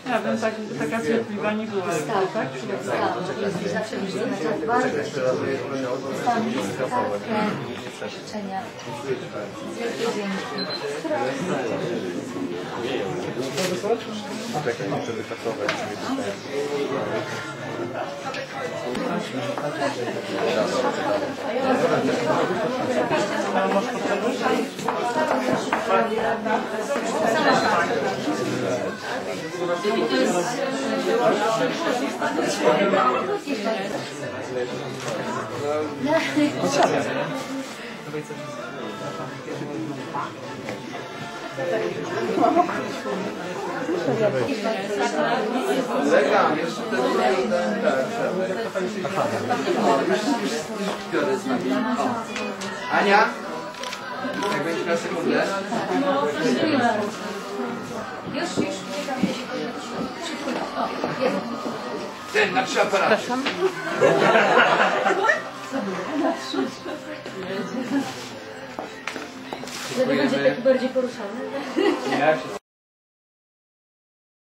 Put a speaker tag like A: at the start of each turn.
A: Ja bym taka cierpliwa nie była. Tak?
B: Jest zawsze bardzo dostałam kartkę życzenia. Wielkie dzięki.
C: Czekaj, muszę wytakować.
D: Legam, jeszcze ten biorę z nami. Ania? Jak będziesz miała sekundę?
B: Już.
D: Ten, na 3 aparaty.
B: Przepraszam. Wtedy będzie taki bardziej poruszany.